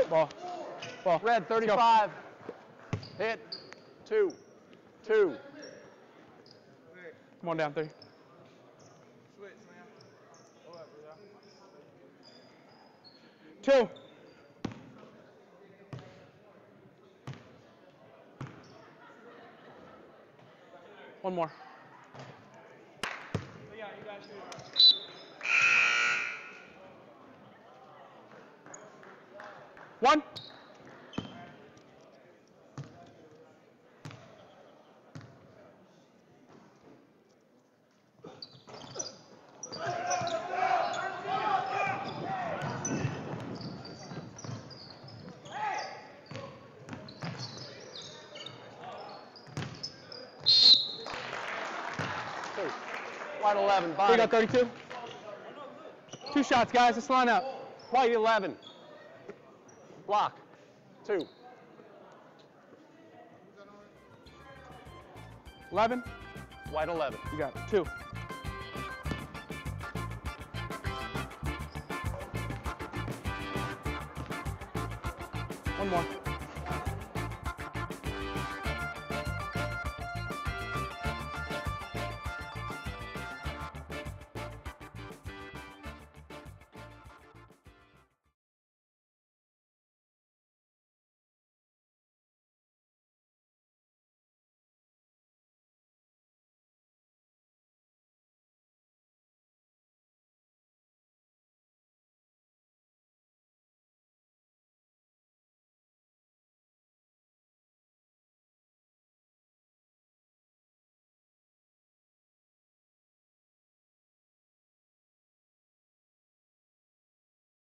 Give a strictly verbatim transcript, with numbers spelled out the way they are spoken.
Ball. Ball. Red, thirty-five. Hit. Two. Two. Come on down, three. Two. One more. One. White eleven, body. We got thirty-two. Two shots, guys. Let's line up. White eleven. Block. Two. eleven. White eleven. You got it. Two. One more.